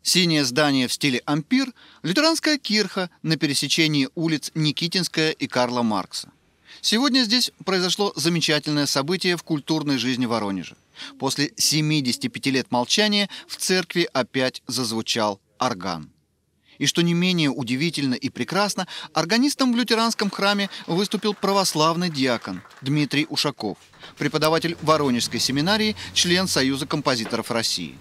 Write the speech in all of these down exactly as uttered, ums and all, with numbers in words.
Синее здание в стиле ампир – лютеранская кирха на пересечении улиц Никитинская и Карла Маркса. Сегодня здесь произошло замечательное событие в культурной жизни Воронежа. После семидесяти пяти лет молчания в церкви опять зазвучал орган. И что не менее удивительно и прекрасно, органистом в лютеранском храме выступил православный диакон Дмитрий Ушаков, преподаватель Воронежской семинарии, член Союза композиторов России.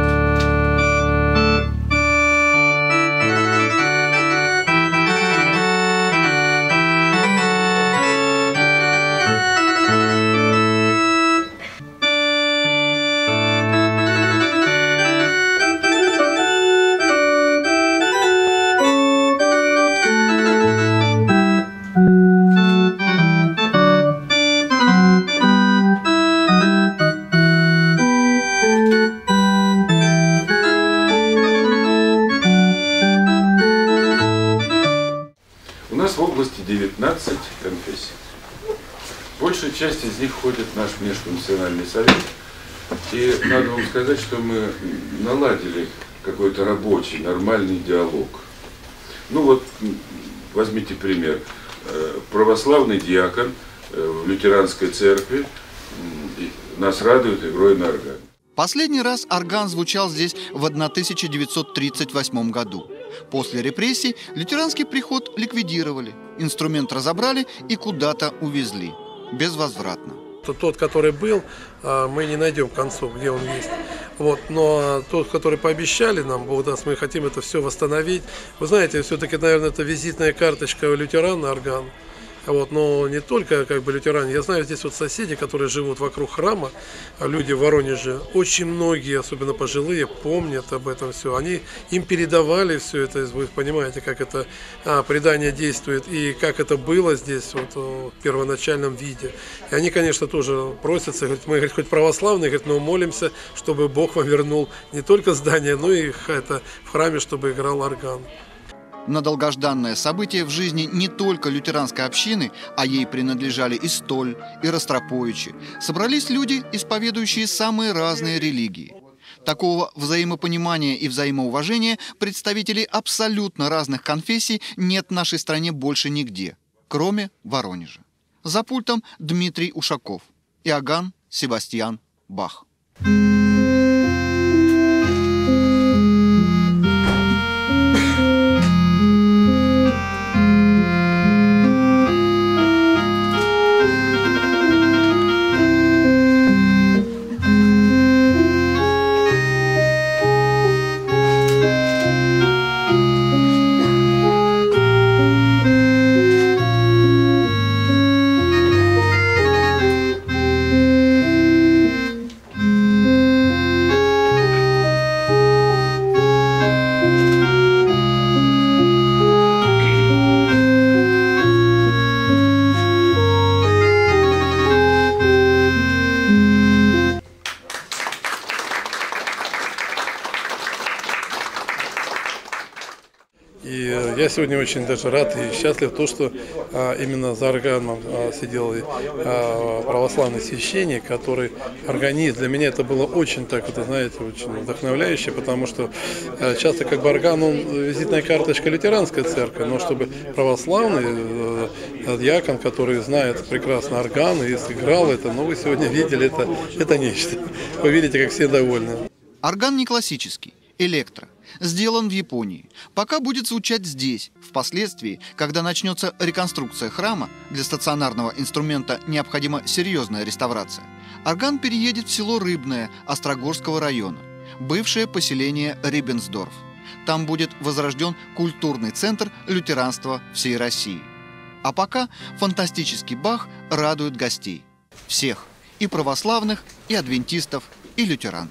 У нас в области девятнадцать конфессий. Большая часть из них входит в наш межконфессиональный совет. И надо вам сказать, что мы наладили какой-то рабочий, нормальный диалог. Ну вот, возьмите пример. Православный диакон в лютеранской церкви нас радует игрой на органе. Последний раз орган звучал здесь в тысяча девятьсот тридцать восьмом году. После репрессий лютеранский приход ликвидировали, инструмент разобрали и куда-то увезли. Безвозвратно. Тот, который был, мы не найдем концов, где он есть. Вот, но тот, который пообещали нам, Бог даст, мы хотим это все восстановить. Вы знаете, все-таки, наверное, это визитная карточка лютерана орган. Вот, но не только как бы лютеране. Я знаю, здесь вот соседи, которые живут вокруг храма, люди в Воронеже, очень многие, особенно пожилые, помнят об этом все. Они им передавали все это, вы понимаете, как это а, предание действует и как это было здесь вот, в первоначальном виде. И они, конечно, тоже просятся, говорят, мы говорит, хоть православные, говорят, но молимся, чтобы Бог вам вернул не только здание, но и это, в храме, чтобы играл орган. На долгожданное событие в жизни не только лютеранской общины, а ей принадлежали и Столь, и Ростроповичи, собрались люди, исповедующие самые разные религии. Такого взаимопонимания и взаимоуважения представителей абсолютно разных конфессий нет в нашей стране больше нигде, кроме Воронежа. За пультом Дмитрий Ушаков, Иоганн Себастьян Бах. И я сегодня очень даже рад и счастлив, то, что а, именно за органом а, сидел а, православный священник, который органист. Для меня это было очень, так это, знаете, очень вдохновляюще, потому что а, часто как бы орган, он визитная карточка лютеранской церкви, но чтобы православный а, диакон, который знает прекрасно орган и сыграл это, но вы сегодня видели, это, это нечто. Вы видите, как все довольны. Орган не классический, электро. Сделан в Японии. Пока будет звучать здесь. Впоследствии, когда начнется реконструкция храма, для стационарного инструмента необходима серьезная реставрация. Орган переедет в село Рыбное Острогорского района, бывшее поселение Риббенсдорф. Там будет возрожден культурный центр лютеранства всей России. А пока фантастический Бах радует гостей. Всех. И православных, и адвентистов, и лютеран.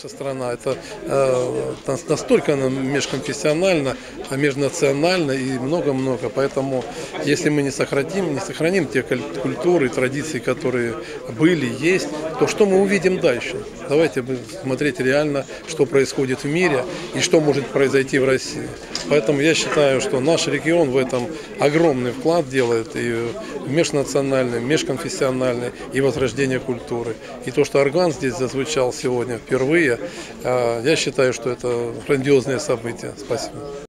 наша страна, это э, настолько она межконфессиональна, межнациональна и много-много. Поэтому, если мы не сохраним, не сохраним те культуры и традиции, которые были, есть, то что мы увидим дальше? Давайте смотреть реально, что происходит в мире и что может произойти в России. Поэтому я считаю, что наш регион в этом огромный вклад делает и в межнациональный, межконфессиональный, и возрождение культуры. И то, что орган здесь зазвучал сегодня впервые, я считаю, что это грандиозное событие. Спасибо.